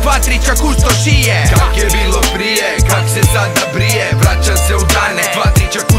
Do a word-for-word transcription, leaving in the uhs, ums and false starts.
dva, tri čak usto šije. Kak je bilo prije, kak se sada brije, vraćam se u dane, dva, tri čak